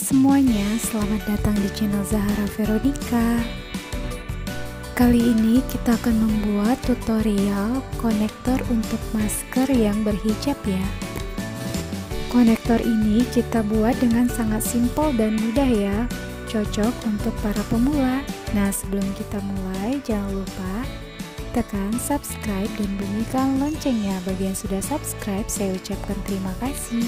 semuanya, selamat datang di channel Zahara Veronica. Kali ini kita akan membuat tutorial konektor untuk masker yang berhijab ya. Konektor ini kita buat dengan sangat simpel dan mudah ya, cocok untuk para pemula. Nah, sebelum kita mulai, jangan lupa tekan subscribe dan bunyikan loncengnya. Bagi yang sudah subscribe, saya ucapkan terima kasih.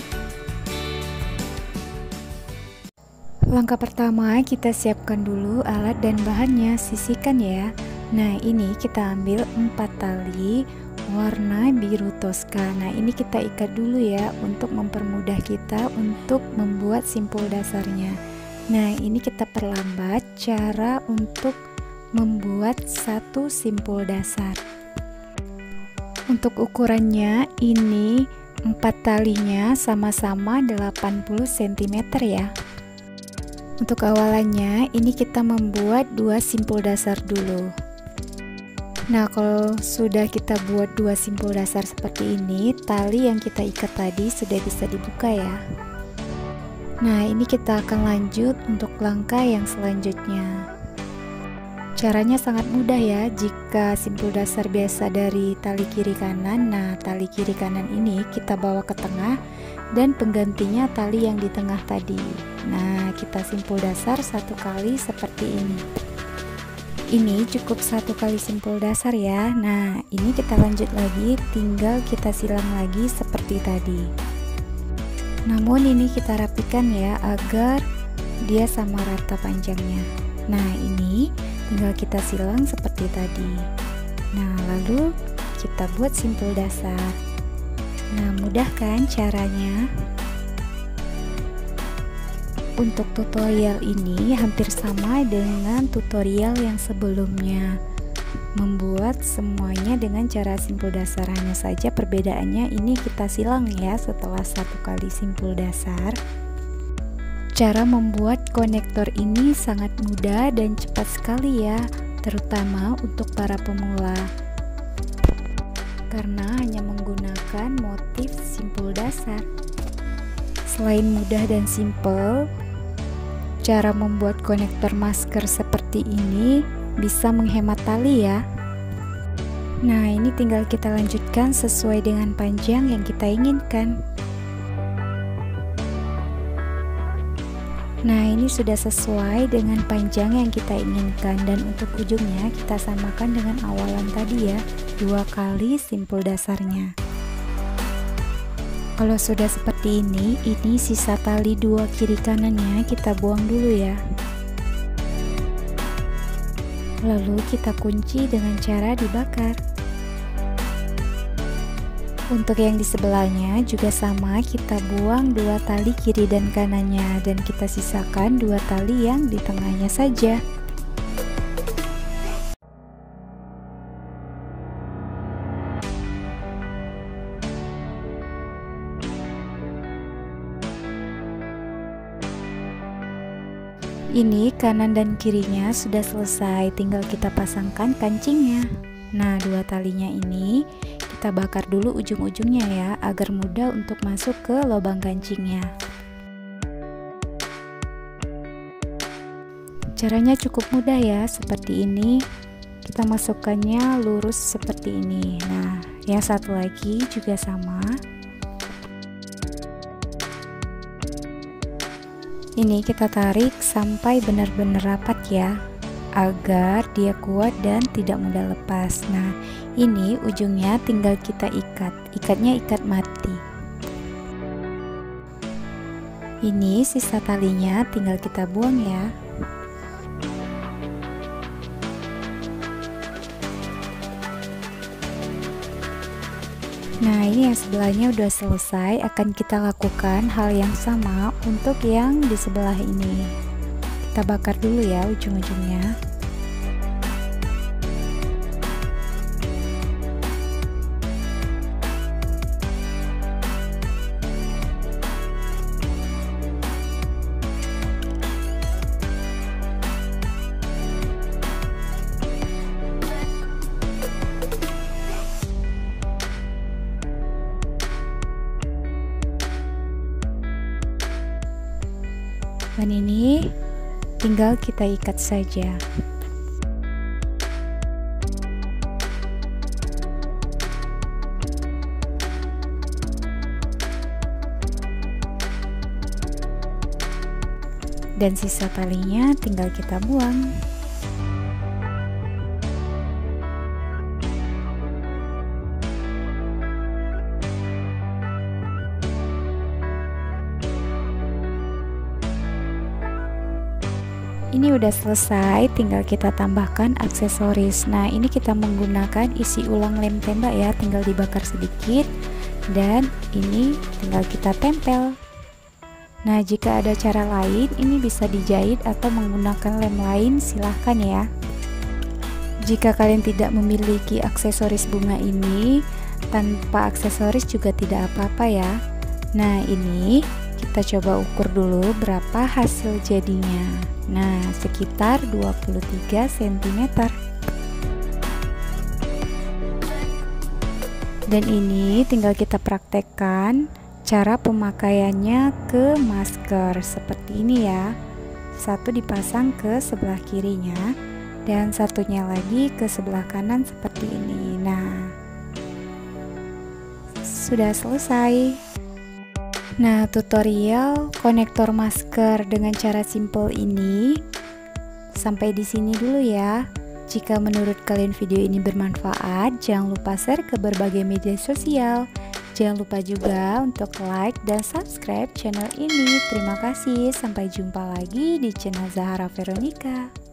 Langkah pertama, kita siapkan dulu alat dan bahannya, sisihkan ya. Nah, ini kita ambil 4 tali warna biru toska. Nah, ini kita ikat dulu ya untuk mempermudah kita untuk membuat simpul dasarnya. Nah, ini kita perlambat cara untuk membuat satu simpul dasar. Untuk ukurannya ini 4 talinya sama-sama 80 cm ya. Untuk awalannya ini kita membuat 2 simpul dasar dulu. Nah, kalau sudah kita buat 2 simpul dasar seperti ini, tali yang kita ikat tadi sudah bisa dibuka ya. Nah, ini kita akan lanjut untuk langkah yang selanjutnya. Caranya sangat mudah ya. Jika simpul dasar biasa dari tali kiri kanan, nah tali kiri kanan ini kita bawa ke tengah dan penggantinya tali yang di tengah tadi. Nah, kita simpul dasar 1 kali seperti ini. Ini cukup 1 kali simpul dasar ya. Nah, ini kita lanjut lagi, tinggal kita silang lagi seperti tadi. Namun ini kita rapikan ya agar dia sama rata panjangnya. Nah, ini tinggal kita silang seperti tadi. Nah, lalu kita buat simpul dasar. Nah, mudah kan caranya? Untuk tutorial ini hampir sama dengan tutorial yang sebelumnya. Membuat semuanya dengan cara simpul dasar, hanya saja perbedaannya ini kita silang ya setelah 1 kali simpul dasar. Cara membuat konektor ini sangat mudah dan cepat sekali ya, terutama untuk para pemula. Karena hanya menggunakan motif simpul dasar. Selain mudah dan simpel, cara membuat konektor masker seperti ini bisa menghemat tali ya. Nah, ini tinggal kita lanjutkan sesuai dengan panjang yang kita inginkan. Nah, ini sudah sesuai dengan panjang yang kita inginkan, dan untuk ujungnya kita samakan dengan awalan tadi ya, 2 kali simpul dasarnya. Kalau sudah seperti ini sisa tali 2 kiri kanannya kita buang dulu ya. Lalu kita kunci dengan cara dibakar. Untuk yang di sebelahnya juga sama, kita buang 2 tali kiri dan kanannya, dan kita sisakan 2 tali yang di tengahnya saja. Ini kanan dan kirinya sudah selesai, tinggal kita pasangkan kancingnya. Nah, 2 talinya ini kita bakar dulu ujung-ujungnya ya, agar mudah untuk masuk ke lubang kancingnya. Caranya cukup mudah ya, seperti ini. Kita masukkannya lurus seperti ini. Nah, yang satu lagi juga sama. Ini kita tarik sampai benar-benar rapat ya, agar dia kuat dan tidak mudah lepas. Nah, ini ujungnya tinggal kita ikat. Ikatnya ikat mati. Ini sisa talinya tinggal kita buang ya. Nah, ini yang sebelahnya udah selesai, akan kita lakukan hal yang sama untuk yang di sebelah ini. Kita bakar dulu ya ujung-ujungnya. Dan tinggal kita ikat saja. Dan sisa talinya tinggal kita buang. Ini udah selesai, tinggal kita tambahkan aksesoris. Nah, ini kita menggunakan isi ulang lem tembak ya, tinggal dibakar sedikit dan ini tinggal kita tempel. Nah, jika ada cara lain, ini bisa dijahit atau menggunakan lem lain, silahkan ya. Jika kalian tidak memiliki aksesoris bunga ini, tanpa aksesoris juga tidak apa-apa ya. Nah, ini kita coba ukur dulu berapa hasil jadinya. Nah, sekitar 23 cm. Dan ini tinggal kita praktekkan cara pemakaiannya ke masker seperti ini ya. Satu dipasang ke sebelah kirinya dan satunya lagi ke sebelah kanan seperti ini. Nah, sudah selesai. Nah, tutorial konektor masker dengan cara simple ini sampai di sini dulu ya. Jika menurut kalian video ini bermanfaat, jangan lupa share ke berbagai media sosial. Jangan lupa juga untuk like dan subscribe channel ini. Terima kasih, sampai jumpa lagi di channel Zahara Veronica.